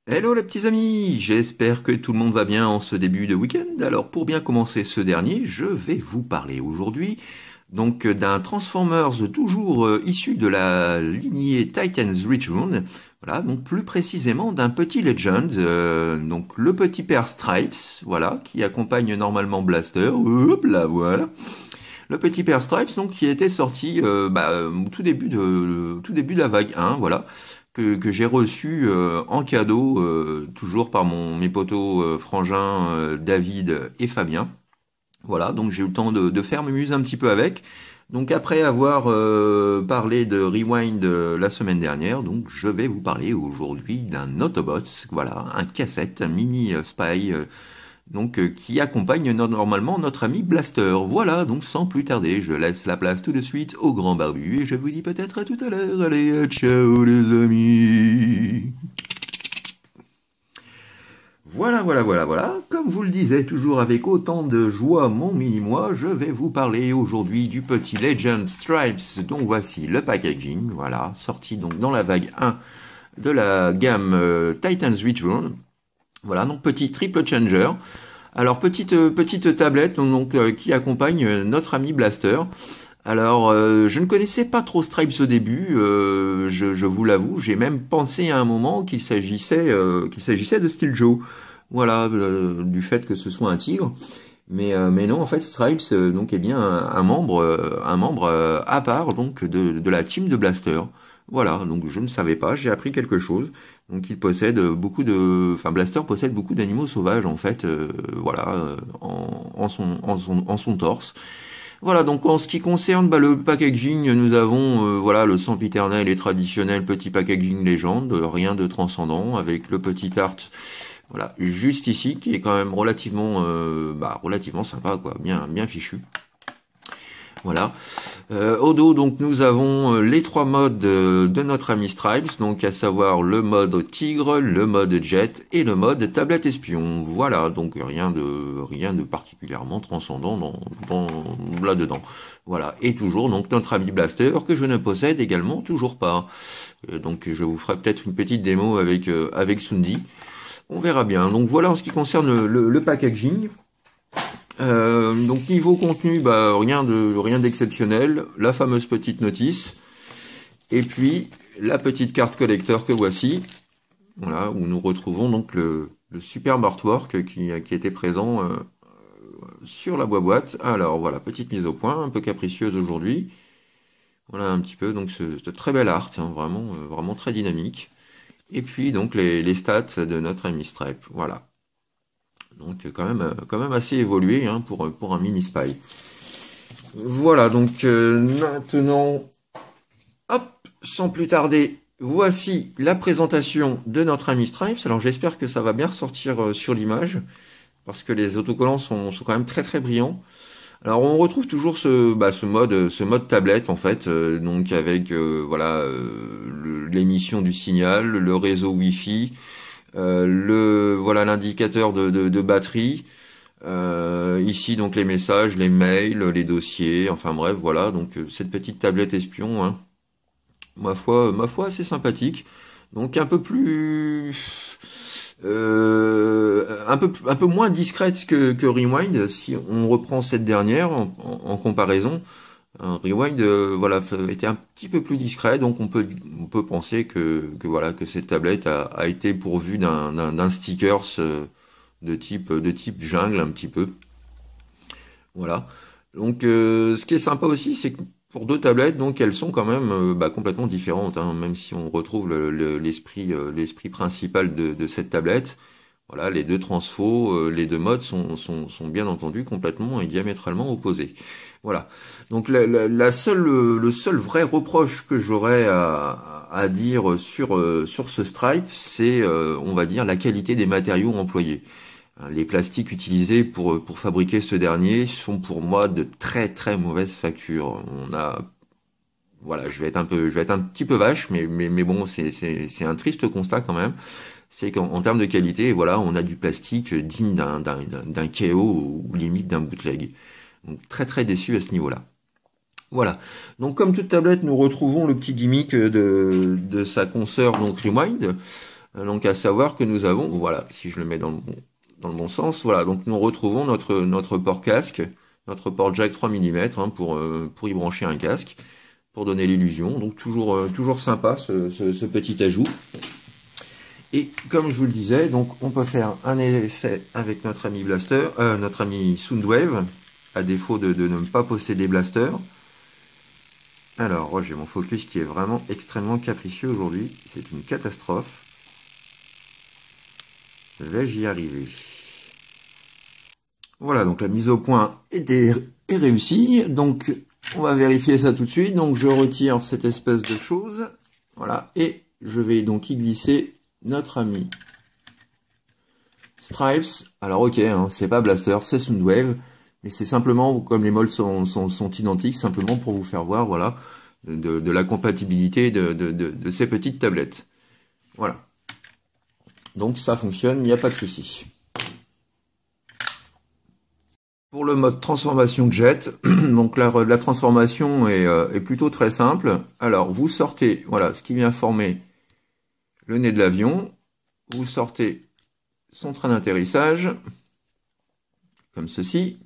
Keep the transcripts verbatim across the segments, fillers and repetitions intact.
Hello les petits amis, j'espère que tout le monde va bien en ce début de week-end. Alors pour bien commencer ce dernier, je vais vous parler aujourd'hui donc d'un Transformers toujours euh, issu de la lignée Titans Return. Voilà, donc plus précisément d'un petit Legend, euh, donc le petit père Stripes, voilà, qui accompagne normalement Blaster. Hop là, voilà. Le petit père Stripes, donc qui était sorti euh, bah, au tout début de tout début de la vague un, voilà, que, que j'ai reçu euh, en cadeau, euh, toujours par mon mes potos euh, frangins euh, David et Fabien. Voilà, donc j'ai eu le temps de, de faire mes muses un petit peu avec. Donc après avoir euh, parlé de Rewind euh, la semaine dernière, donc je vais vous parler aujourd'hui d'un Autobots, voilà, un cassette, un mini euh, spy. euh, donc euh, qui accompagne no- normalement notre ami Blaster. Voilà, donc sans plus tarder, je laisse la place tout de suite au grand barbu et je vous dis peut-être à tout à l'heure. Allez, euh, ciao les amis. Voilà, voilà, voilà, voilà. Comme vous le disiez, toujours avec autant de joie, mon mini-moi, je vais vous parler aujourd'hui du petit Legend Stripes, dont voici le packaging, voilà, sorti donc dans la vague un de la gamme euh, Titans Return. Voilà, donc petit triple changer. Alors petite euh, petite tablette donc euh, qui accompagne euh, notre ami Blaster. Alors euh, je ne connaissais pas trop Stripes au début, euh, je, je vous l'avoue, j'ai même pensé à un moment qu'il s'agissait euh, qu'il s'agissait de Steel Joe. Voilà, euh, du fait que ce soit un tigre. Mais euh, mais non, en fait Stripes euh, donc est bien un, un membre euh, un membre euh, à part donc de de la team de Blaster. Voilà, donc je ne savais pas, j'ai appris quelque chose. Donc il possède beaucoup de, enfin Blaster possède beaucoup d'animaux sauvages en fait, euh, voilà, euh, en, en son en son en son torse. Voilà, donc en ce qui concerne bah, le packaging, nous avons euh, voilà le sempiternel et traditionnel petit packaging légende, rien de transcendant avec le petit art. Voilà, juste ici, qui est quand même relativement, euh, bah, relativement sympa, quoi, bien, bien fichu. Voilà. Euh, au dos, donc, nous avons euh, les trois modes euh, de notre ami Stripes, donc à savoir le mode tigre, le mode jet et le mode tablette espion. Voilà, donc rien de, rien de particulièrement transcendant dans, dans, là-dedans. Voilà. Et toujours, donc, notre ami Blaster, que je ne possède également toujours pas. Euh, donc, je vous ferai peut-être une petite démo avec, euh, avec Sundi. On verra bien. Donc voilà en ce qui concerne le, le, le packaging. Euh, donc niveau contenu, bah rien de rien d'exceptionnel. La fameuse petite notice. Et puis la petite carte collector que voici. Voilà, où nous retrouvons donc le, le superbe artwork qui, qui était présent euh, sur la boîte. Alors voilà, petite mise au point, un peu capricieuse aujourd'hui. Voilà un petit peu, donc ce, ce très bel art, hein, vraiment, euh, vraiment très dynamique. Et puis donc les, les stats de notre ami Stripe, voilà. Donc quand même, quand même assez évolué hein, pour, pour un mini spy. Voilà, donc euh, maintenant, hop, sans plus tarder, voici la présentation de notre ami Stripes. Alors j'espère que ça va bien ressortir euh, sur l'image, parce que les autocollants sont, sont quand même très très brillants. Alors on retrouve toujours ce, bah, ce mode, ce mode tablette en fait, euh, donc avec euh, voilà euh, l'émission du signal, le réseau Wi-Fi, euh, le voilà l'indicateur de, de, de batterie. Euh, ici donc les messages, les mails, les dossiers, enfin bref voilà donc euh, cette petite tablette espion, hein, ma foi, ma foi assez sympathique. Donc un peu plus euh, un peu un peu moins discrète que, que Rewind si on reprend cette dernière en, en, en comparaison. Un Rewind euh, voilà était un petit peu plus discret, donc on peut on peut penser que, que voilà que cette tablette a, a été pourvue d'un d'un, d'un stickers euh, de type de type jungle un petit peu. Voilà. Donc euh, ce qui est sympa aussi, c'est que pour deux tablettes, donc elles sont quand même euh, bah, complètement différentes, hein, même si on retrouve le- le- l'esprit euh, l'esprit principal de, de cette tablette. Voilà, les deux transfos, euh, les deux modes sont, sont, sont bien entendu complètement et diamétralement opposés. Voilà. Donc la, la, la seule, le seul vrai reproche que j'aurais à, à dire sur, euh, sur ce Stripe, c'est, euh, on va dire, la qualité des matériaux employés. Les plastiques utilisés pour, pour fabriquer ce dernier sont pour moi de très très mauvaise facture. On a, voilà, je vais être un peu, je vais être un petit peu vache, mais, mais, mais bon, c'est, c'est, c'est un triste constat quand même. C'est qu'en en termes de qualité, voilà, on a du plastique digne d'un, d'un, d'un K O ou limite d'un bootleg. Donc très très déçu à ce niveau-là. Voilà. Donc comme toute tablette, nous retrouvons le petit gimmick de, de sa consoeur, donc Rewind. Donc à savoir que nous avons, voilà, si je le mets dans le bon, dans le bon sens, voilà, donc nous retrouvons notre, notre port casque, notre port jack trois millimètres hein, pour, euh, pour y brancher un casque, pour donner l'illusion. Donc toujours, euh, toujours sympa ce, ce, ce petit ajout. Et comme je vous le disais, donc on peut faire un essai avec notre ami Blaster, euh, notre ami Soundwave, à défaut de, de ne pas posséder Blaster. Alors, oh, j'ai mon focus qui est vraiment extrêmement capricieux aujourd'hui, c'est une catastrophe. Vais-je y arriver? Voilà, donc la mise au point était, est réussie. Donc, on va vérifier ça tout de suite. Donc, je retire cette espèce de chose. Voilà, et je vais donc y glisser notre ami Stripes. Alors, ok, hein, c'est pas Blaster, c'est Soundwave. Mais c'est simplement, comme les moldes sont, sont, sont identiques, simplement pour vous faire voir, voilà, de, de la compatibilité de, de, de, de ces petites tablettes. Voilà. Donc, ça fonctionne, il n'y a pas de souci. Pour le mode transformation jet, donc la, la transformation est, euh, est plutôt très simple. Alors, vous sortez, voilà, ce qui vient former le nez de l'avion. Vous sortez son train d'atterrissage, comme ceci.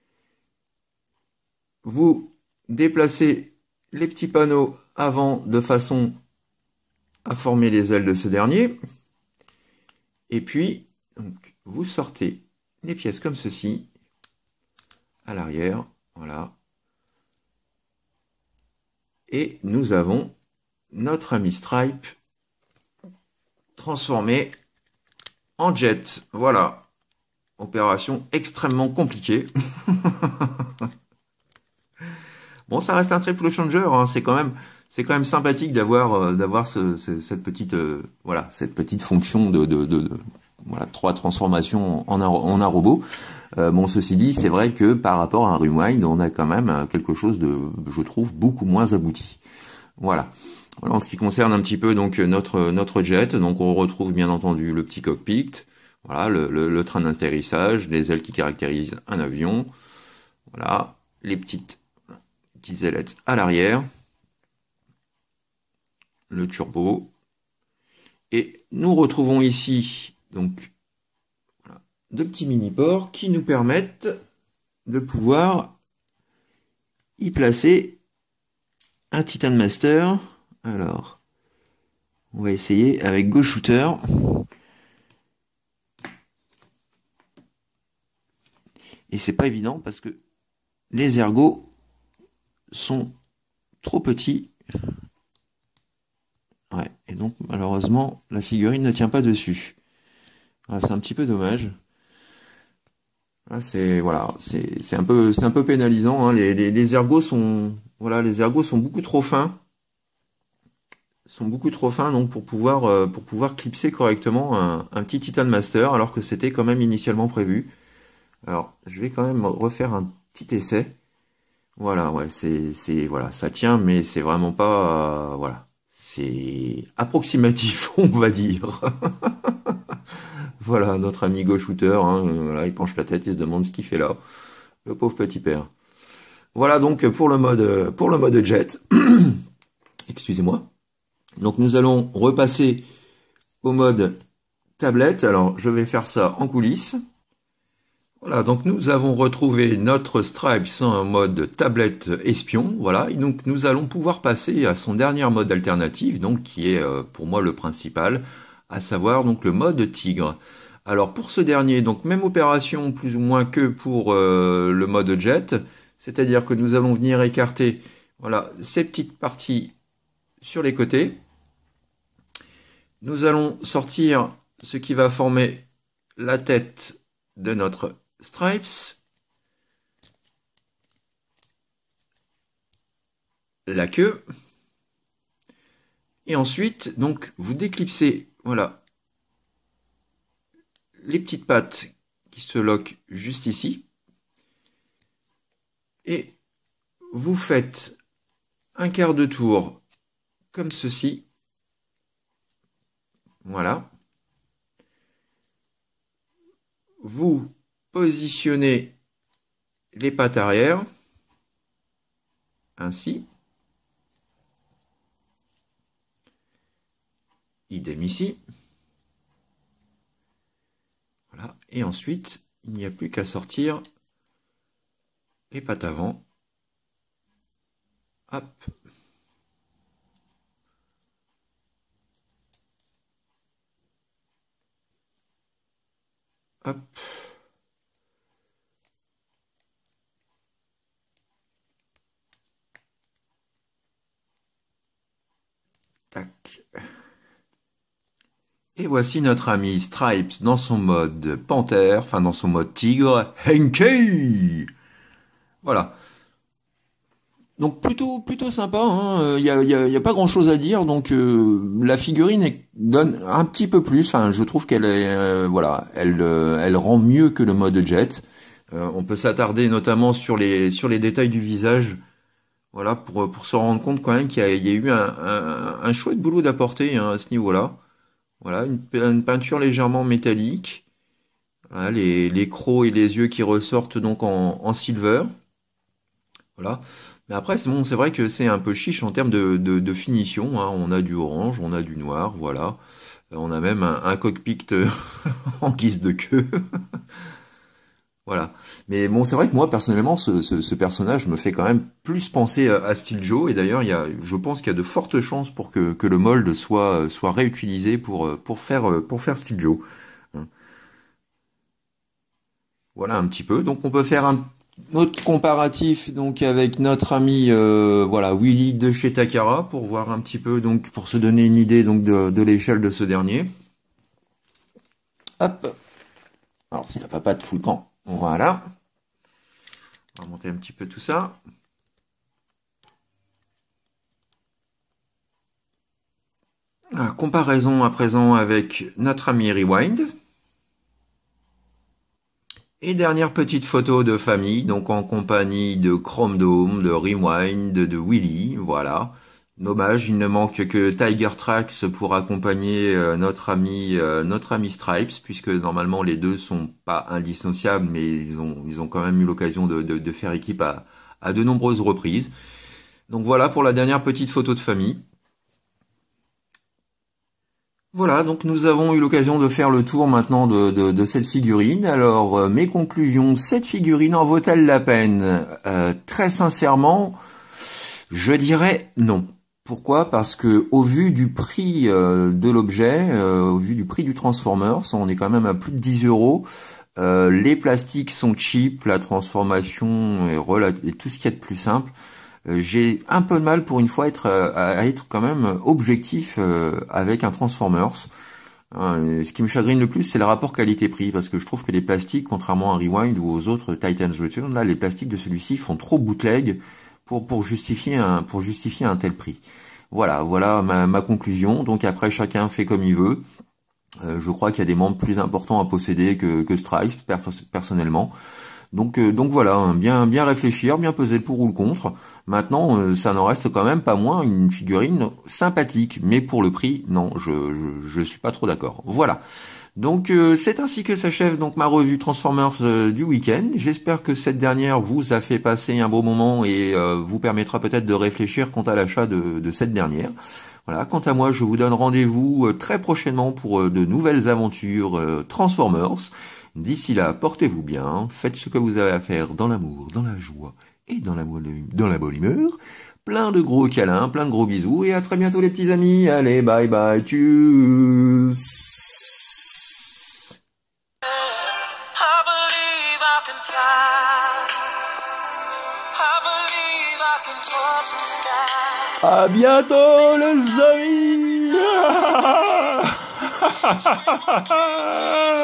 Vous déplacez les petits panneaux avant de façon à former les ailes de ce dernier. Et puis, donc, vous sortez les pièces comme ceci, à l'arrière, voilà. Et nous avons notre ami Stripe transformé en jet. Voilà. Opération extrêmement compliquée. Bon, ça reste un triple changer, hein. C'est quand même, c'est quand même sympathique d'avoir, euh, d'avoir ce, ce, cette petite, euh, voilà, cette petite fonction de, de, de, de voilà, trois transformations en un, en un robot. Euh, bon, ceci dit, c'est vrai que par rapport à un Rewind, on a quand même quelque chose de, je trouve, beaucoup moins abouti. Voilà. Voilà, en ce qui concerne un petit peu donc notre notre jet, donc on retrouve bien entendu le petit cockpit, voilà, le, le, le train d'atterrissage, les ailes qui caractérisent un avion, voilà, les petites, petites ailettes à l'arrière, le turbo, et nous retrouvons ici donc voilà, deux petits mini-ports qui nous permettent de pouvoir y placer un Titan Master. Alors, on va essayer avec Go Shooter. Et c'est pas évident parce que les ergots sont trop petits. Ouais, et donc malheureusement, la figurine ne tient pas dessus. Ah, c'est un petit peu dommage. Ah, c'est voilà, c'est c'est un peu c'est un peu pénalisant. Hein. Les, les, les ergots sont voilà, les ergots sont beaucoup trop fins. sont beaucoup trop fins donc pour pouvoir euh, pour pouvoir clipser correctement un, un petit Titan Master alors que c'était quand même initialement prévu. Alors je vais quand même refaire un petit essai. Voilà, ouais, c'est c'est voilà, ça tient mais c'est vraiment pas euh, voilà, c'est approximatif on va dire. Voilà notre ami Go Shooter, hein, voilà, il penche la tête, il se demande ce qu'il fait là, le pauvre petit père. Voilà donc pour le mode pour le mode jet. Excusez-moi. Donc nous allons repasser au mode tablette. Alors je vais faire ça en coulisses. Voilà, donc nous avons retrouvé notre Stripes en mode tablette espion. Voilà, et donc nous allons pouvoir passer à son dernier mode alternatif, donc qui est euh, pour moi le principal, à savoir donc le mode tigre. Alors pour ce dernier, donc même opération plus ou moins que pour euh, le mode jet, c'est-à-dire que nous allons venir écarter voilà ces petites parties sur les côtés. Nous allons sortir ce qui va former la tête de notre Stripes, la queue, et ensuite, donc, vous déclipsez, voilà, les petites pattes qui se loquent juste ici, et vous faites un quart de tour comme ceci. Voilà. Vous positionnez les pattes arrière, ainsi. Idem ici. Et ensuite, il n'y a plus qu'à sortir les pattes avant. Hop. Hop. Tac. Et voici notre ami Stripes dans son mode panthère, enfin dans son mode tigre, Henkei. Voilà. Donc plutôt plutôt sympa, hein. Il y a, y a, y a pas grand chose à dire. Donc euh, la figurine est, donne un petit peu plus. Enfin, je trouve qu'elle est euh, voilà, elle euh, elle rend mieux que le mode jet. Euh, on peut s'attarder notamment sur les sur les détails du visage. Voilà, pour pour se rendre compte quand même qu'il y a, il y a eu un, un, un chouette boulot d'apporter, hein, à ce niveau-là. Voilà, une, une peinture légèrement métallique. Voilà, les les crocs et les yeux qui ressortent donc en, en silver. Voilà. Mais après, c'est bon, c'est vrai que c'est un peu chiche en termes de, de, de finition, hein. On a du orange, on a du noir, voilà. Euh, On a même un, un cockpit euh, en guise de queue. Voilà. Mais bon, c'est vrai que moi, personnellement, ce, ce, ce personnage me fait quand même plus penser à, à Steel Joe. Et d'ailleurs, il y a, je pense qu'il y a de fortes chances pour que, que le mold soit, soit réutilisé pour, pour faire, pour faire Steel Joe. Hein. Voilà un petit peu. Donc, on peut faire un autre comparatif donc avec notre ami euh, voilà Willy de chez Takara pour voir un petit peu donc pour se donner une idée donc de, de l'échelle de ce dernier. Hop. Alors si la papate fout le camp. Voilà. On va monter un petit peu tout ça. Ah, comparaison à présent avec notre ami Rewind. Et dernière petite photo de famille, donc en compagnie de Chrome Dome, de Rewind, de, de Willy, voilà. Dommage, il ne manque que Tiger Tracks pour accompagner euh, notre ami euh, notre ami Stripes, puisque normalement les deux sont pas indissociables, mais ils ont ils ont quand même eu l'occasion de, de, de faire équipe à, à de nombreuses reprises. Donc voilà pour la dernière petite photo de famille. Voilà, donc nous avons eu l'occasion de faire le tour maintenant de, de, de cette figurine. Alors, euh, mes conclusions, cette figurine en vaut-elle la peine? euh, Très sincèrement, je dirais non. Pourquoi? Parce que au vu du prix euh, de l'objet, euh, au vu du prix du Transformers, on est quand même à plus de dix euros. Euh, les plastiques sont cheap, la transformation est relat- et tout ce qu'il y a de plus simple. Euh, j'ai un peu de mal pour une fois être, à être quand même objectif euh, avec un Transformers. Hein, ce qui me chagrine le plus, c'est le rapport qualité-prix, parce que je trouve que les plastiques, contrairement à Rewind ou aux autres Titans Return, là, les plastiques de celui-ci font trop bootleg pour pour justifier un pour justifier un tel prix. Voilà, voilà ma, ma conclusion. Donc après, chacun fait comme il veut. Euh, je crois qu'il y a des membres plus importants à posséder que que Stripes, per- personnellement. Donc, euh, donc voilà, hein, bien, bien réfléchir, bien peser le pour ou le contre. Maintenant, euh, ça n'en reste quand même pas moins une figurine sympathique, mais pour le prix, non, je, je, je suis pas trop d'accord. Voilà. Donc, euh, c'est ainsi que s'achève donc ma revue Transformers euh, du week-end. J'espère que cette dernière vous a fait passer un beau moment et euh, vous permettra peut-être de réfléchir quant à l'achat de, de cette dernière. Voilà. Quant à moi, je vous donne rendez-vous euh, très prochainement pour euh, de nouvelles aventures euh, Transformers. D'ici là, portez-vous bien, faites ce que vous avez à faire dans l'amour, dans la joie et dans la, dans la bonne humeur. Plein de gros câlins, plein de gros bisous et à très bientôt les petits amis. Allez, bye bye, tchuss. À bientôt les amis.